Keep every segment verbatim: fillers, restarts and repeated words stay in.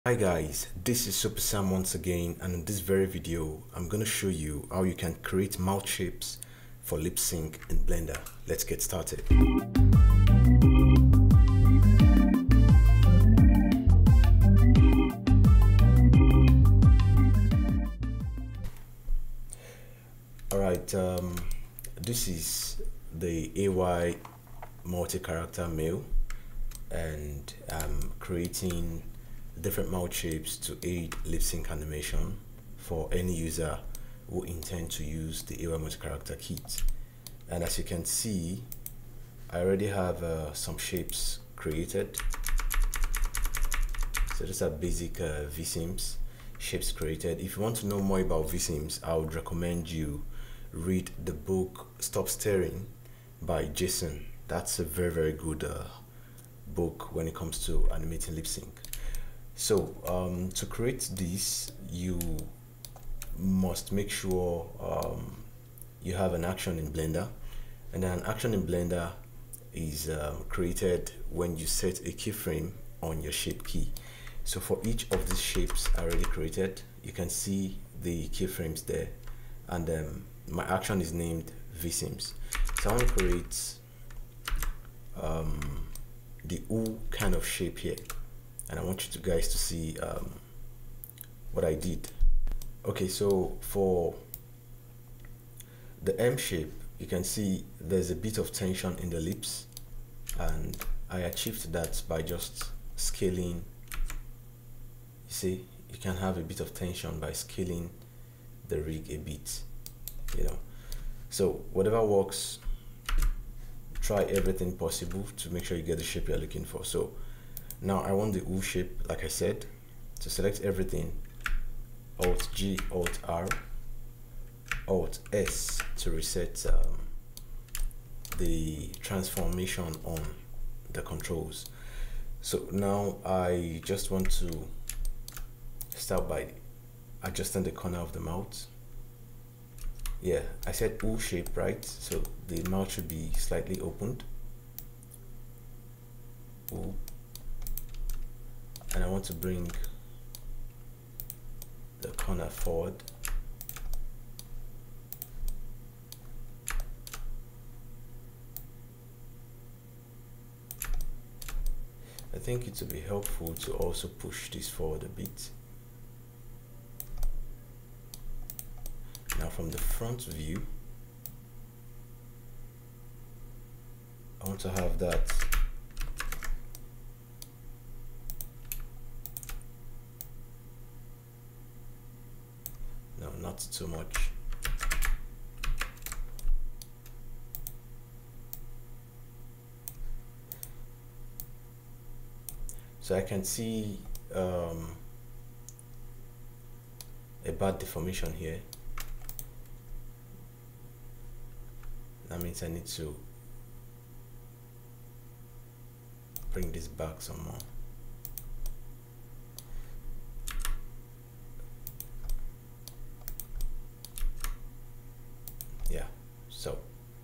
Hi guys, this is Super Sam once again, and in this very video I'm going to show you how you can create mouth shapes for lip sync in Blender. Let's get started. Alright, um, this is the A Y multi-character mail, and I'm creating different mouth shapes to aid lip sync animation for any user who intend to use the A Y multi-character kit. And as you can see, I already have uh, some shapes created. So these are basic uh, V-Sims shapes created. If you want to know more about V-Sims, I would recommend you read the book Stop Staring by Jason. That's a very very good uh, book when it comes to animating lip sync. So um, to create this, you must make sure um, you have an action in Blender, and then an action in Blender is um, created when you set a keyframe on your shape key. So for each of these shapes I already created, you can see the keyframes there, and um, my action is named V-Sims. So I want to create um, the U kind of shape here, and I want you to guys to see um, what I did. Okay, so for the M shape, you can see there's a bit of tension in the lips, and I achieved that by just scaling. You see, you can have a bit of tension by scaling the rig a bit, you know. So whatever works, try everything possible to make sure you get the shape you're looking for. So now I want the U shape, like I said. To select everything, Alt G, Alt R, Alt S to reset um, the transformation on the controls. So now I just want to start by adjusting the corner of the mouth. Yeah, I said U shape, right? So the mouth should be slightly opened. U. And I want to bring the corner forward. I think it would be helpful to also push this forward a bit. Now from the front view, I want to have that no, not too much. So I can see um, a bad deformation here. That means I need to bring this back some more. Yeah, so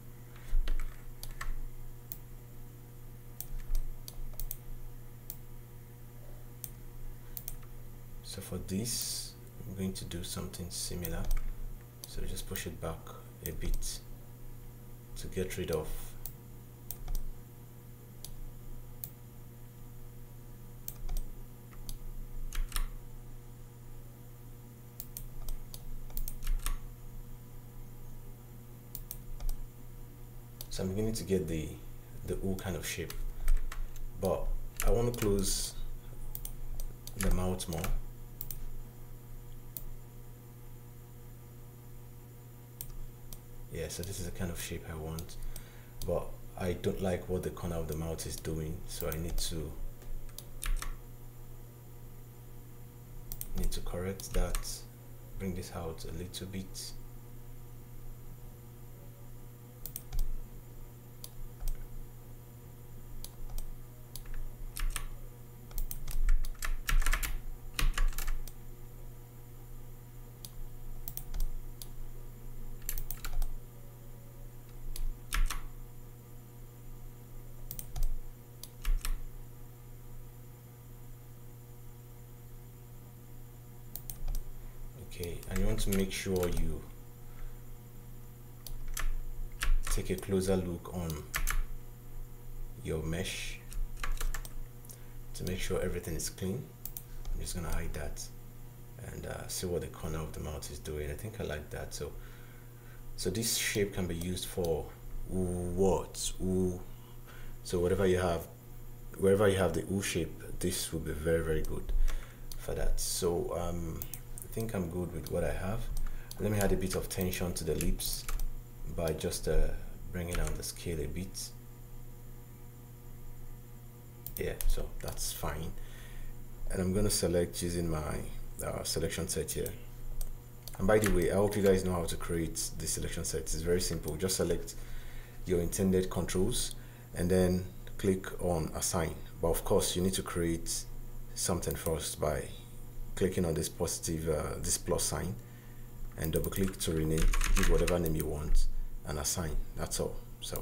so for this I'm going to do something similar. So just push it back a bit to get rid of so I'm beginning to get the the U kind of shape, but I want to close the mouth more. Yeah, so this is the kind of shape I want, but I don't like what the corner of the mouth is doing, so I need to need to correct that, bring this out a little bit. Okay, and you want to make sure you take a closer look on your mesh to make sure everything is clean. I'm just gonna hide that and uh, see what the corner of the mouth is doing. I think I like that. So so this shape can be used for ooh words, ooh. So whatever you have, wherever you have the ooh shape, this will be very very good for that. So um, I think I'm good with what I have. Let me add a bit of tension to the lips by just uh, bringing down the scale a bit. Yeah, so that's fine. And I'm gonna select using my uh, selection set here. And by the way, I hope you guys know how to create the selection set. It's very simple. Just select your intended controls and then click on assign. But of course, you need to create something first by clicking on this positive, uh, this plus sign, and double click to rename, give whatever name you want and assign. That's all. So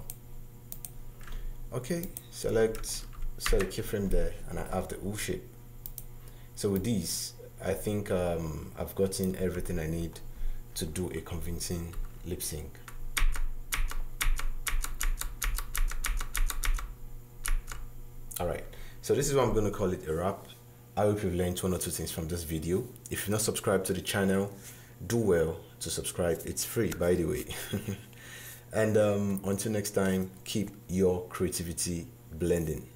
okay, select, set a keyframe there, and I have the ooh shape. So with these, I think um, I've gotten everything I need to do a convincing lip sync. All right, so this is what I'm going to call it a wrap. I hope you've learned one or two things from this video. If you're not subscribed to the channel, do well to subscribe. It's free, by the way. And um, until next time, keep your creativity blending.